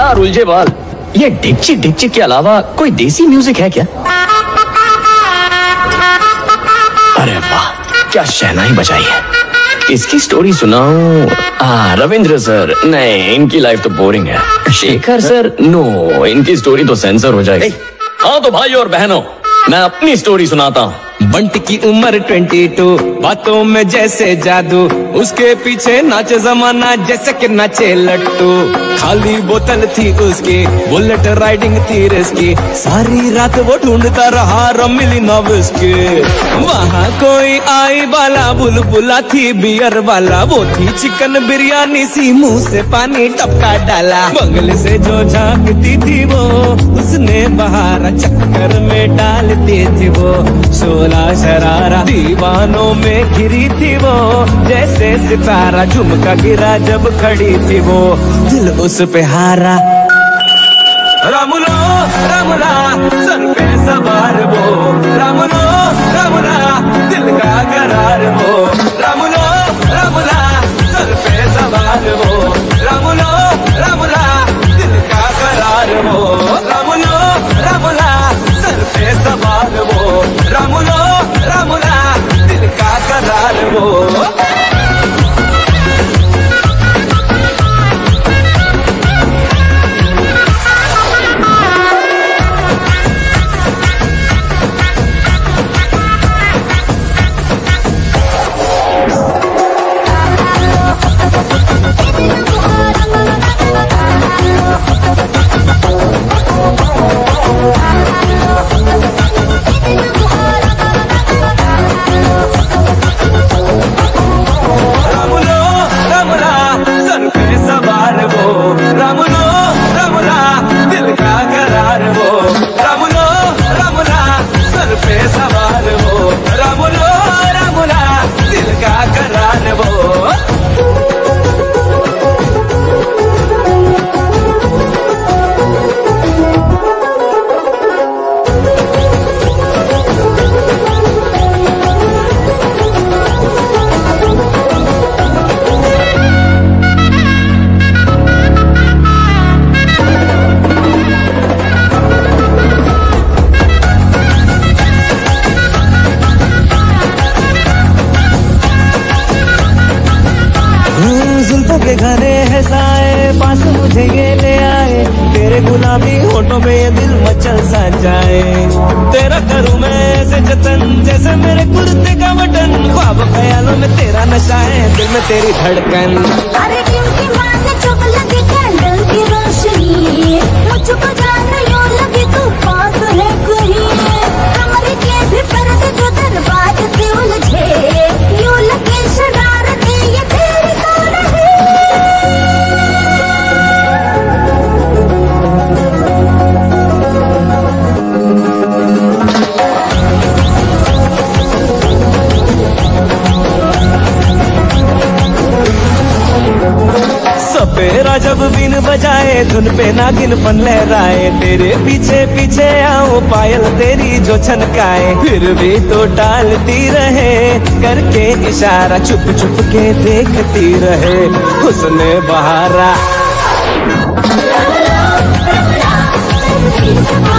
यार उलझे बाल, ये डिक्ची डिक्ची के अलावा कोई देसी म्यूजिक है क्या? अरे वाह, क्या शहनाई बजाई है। इसकी स्टोरी सुनाऊं? रविंद्र सर, नहीं इनकी लाइफ तो बोरिंग है। शेखर सर, नो इनकी स्टोरी तो सेंसर हो जाएगी। हाँ तो भाई और बहनों, मैं अपनी स्टोरी सुनाता हूँ। बंट की उम्र 22, बातों में जैसे जादू, उसके पीछे नाचे जमाना जैसे कि नाचे लट्टू। खाली बोतल थी उसकी, बुलेट राइडिंग थी रिस्की, सारी रात वो ढूंढता रहा रम मिली ना विस्की। वहाँ कोई आई वाला बुलबुला थी बियर वाला, वो थी चिकन बिरयानी सी, मुंह से पानी टपका डाला। बंगले से जो झांकती थी वो, उसने बहारा चक्कर में डालती थी वो। 16 शरारा दीवानों में घिरी थी वो, जैसे सितारा झुमका गिरा जब खड़ी थी वो, दिल उस पे हारा। रामुलो रामुला सर पे सवार वो, रामुलो रामुला दिल का करार वो, रामुलो रामुला सर पे सवार वो, रामुलो रामुला दिल का करार वो, रामुलो रामुला सर पे सवार वो, रामुलो रामुला दिल का करार वो। के घरे है साए, पास मुझे ये ले आए, तेरे गुलाबी होठों पे ये दिल मचल सा जाए। तेरा करूँ मैं ऐसे जतन जैसे मेरे कुर्ते का बटन, ख्वाब ख्यालों में तेरा नशा है, दिल में तेरी धड़कन। अरे क्योंकि माने चुप लगी कैंडल की रोशनी, मुझको जान यूं लगी तू पास है कहीं, कमरे के भी पर्दे जो दरवाजे से उलझे, यूं लगे शरारतें ये तेरी तो नहीं। सपेरा जब बीन बजाए, धुन पे नागिन पन लहराए, तेरे पीछे पीछे आऊं पायल तेरी जो छनकाए, फिर भी तो टालती रहे करके इशारा, चुप चुप के देखती रहे उसने बहारा।